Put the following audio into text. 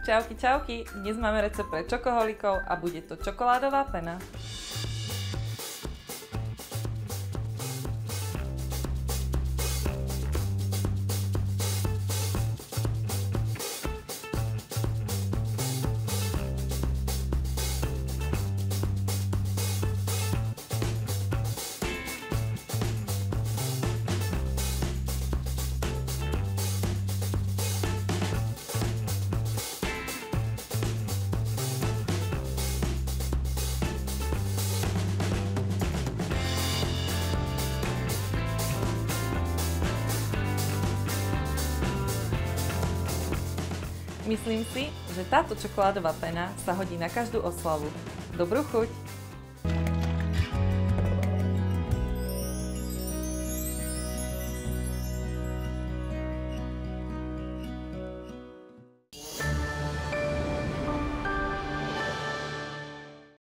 Čauky, čauky, dnes máme recept pre čokoholikov a bude to čokoládová pena. Myslím si, že táto čokoládová pena sa hodí na každú oslavu. Dobrú chuť!